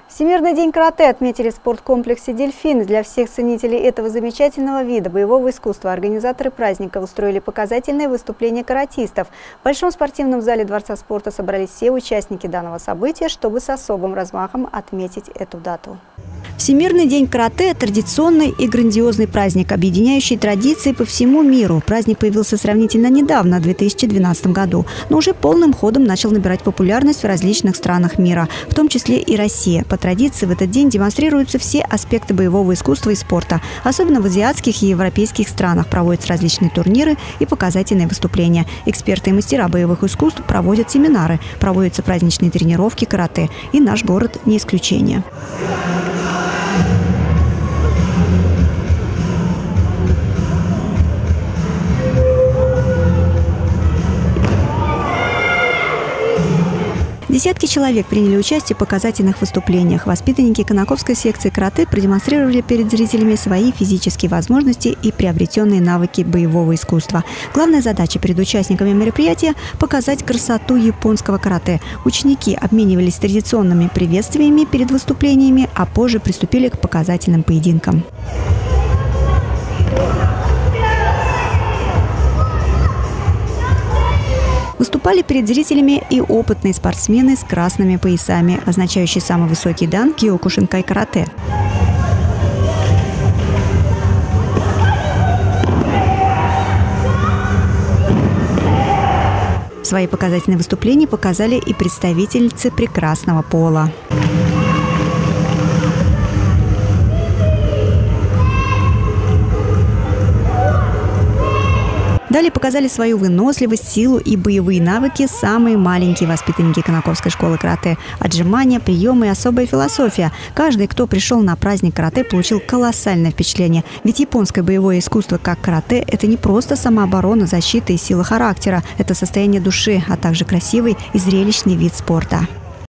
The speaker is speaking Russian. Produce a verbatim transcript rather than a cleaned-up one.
Всемирный день карате отметили в спорткомплексе «Дельфин». Для всех ценителей этого замечательного вида боевого искусства организаторы праздника устроили показательные выступления каратистов. В большом спортивном зале Дворца спорта собрались все участники данного события, чтобы с особым размахом отметить эту дату. Всемирный день карате – традиционный и грандиозный праздник, объединяющий традиции по всему миру. Праздник появился сравнительно недавно, в две тысячи двенадцатом году, но уже полным ходом начал набирать популярность в различных странах мира, в том числе и Россия. По традиции в этот день демонстрируются все аспекты боевого искусства и спорта. Особенно в азиатских и европейских странах проводятся различные турниры и показательные выступления. Эксперты и мастера боевых искусств проводят семинары, проводятся праздничные тренировки карате. И наш город не исключение. Десятки человек приняли участие в показательных выступлениях. Воспитанники Конаковской секции карате продемонстрировали перед зрителями свои физические возможности и приобретенные навыки боевого искусства. Главная задача перед участниками мероприятия – показать красоту японского карате. Ученики обменивались традиционными приветствиями перед выступлениями, а позже приступили к показательным поединкам. Выступали перед зрителями и опытные спортсмены с красными поясами, означающие самый высокий дан Киокушинкай карате. Свои показательные выступления показали и представительницы прекрасного пола. Далее показали свою выносливость, силу и боевые навыки самые маленькие воспитанники Конаковской школы карате. Отжимания, приемы и особая философия. Каждый, кто пришел на праздник карате, получил колоссальное впечатление. Ведь японское боевое искусство, как карате, это не просто самооборона, защита и сила характера. Это состояние души, а также красивый и зрелищный вид спорта.